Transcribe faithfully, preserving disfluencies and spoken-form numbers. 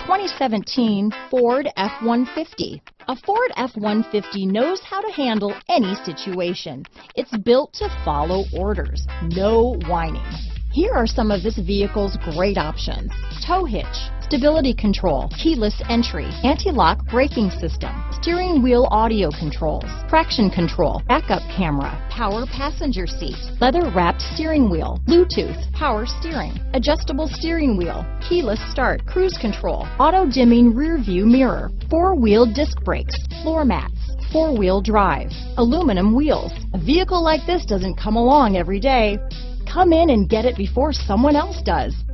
twenty seventeen Ford F one fifty. A Ford F one fifty knows how to handle any situation. It's built to follow orders, no whining. Here are some of this vehicle's great options: tow hitch, stability control, keyless entry, anti-lock braking system, steering wheel audio controls, traction control, backup camera, power passenger seat, leather-wrapped steering wheel, Bluetooth, power steering, adjustable steering wheel, keyless start, cruise control, auto-dimming rear view mirror, four-wheel disc brakes, floor mats, four-wheel drive, aluminum wheels. A vehicle like this doesn't come along every day. Come in and get it before someone else does.